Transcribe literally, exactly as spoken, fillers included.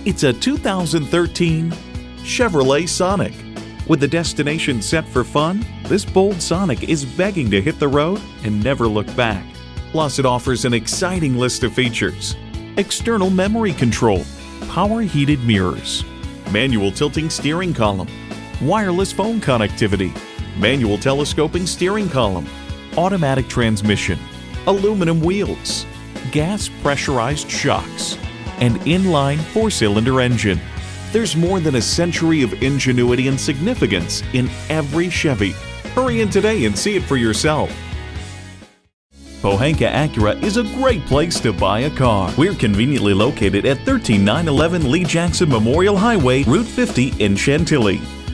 It's a two thousand thirteen Chevrolet Sonic. With the destination set for fun, this bold Sonic is begging to hit the road and never look back. Plus, it offers an exciting list of features: external memory control, power heated mirrors, manual tilting steering column, wireless phone connectivity, manual telescoping steering column, automatic transmission, aluminum wheels, gas pressurized shocks, and inline four-cylinder engine. There's more than a century of ingenuity and significance in every Chevy. Hurry in today and see it for yourself. Pohanka Acura is a great place to buy a car. We're conveniently located at one three nine one one Lee Jackson Memorial Highway, Route fifty in Chantilly.